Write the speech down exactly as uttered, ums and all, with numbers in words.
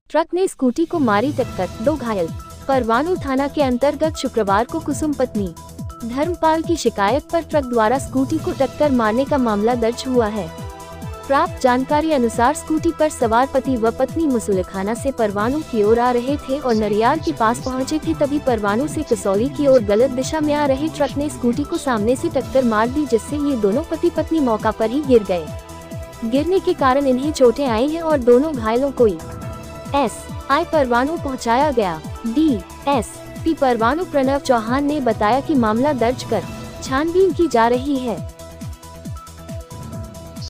Truck ने scooty को मारी टक्कर, दो घायल। परवाणू थाना के अंतर्गत शुक्रवार को कुसुम पत्नी धर्मपाल की शिकायत पर ट्रक द्वारा स्कूटी को टक्कर मारने का मामला दर्ज हुआ है। प्राप्त जानकारी अनुसार स्कूटी पर सवार पति व पत्नी मुसुलखाना से परवाणू की ओर आ रहे थे और नरियार के पास पहुंचे थे, तभी परवाणू से कसौली की ओर गलत दिशा में आ रहे ट्रक ने स्कूटी को सामने से टक्कर मार दी, जिससे ये दोनों पति पत्नी मौका पर ही गिर गए। गिरने के कारण इन्हें चोटें आई हैं और दोनों घायलों को एस आई परवाणू पहुंचाया गया। D S P Parwanoo Pranav Chauhan ने बताया कि मामला दर्ज कर छानबीन की जा रही है।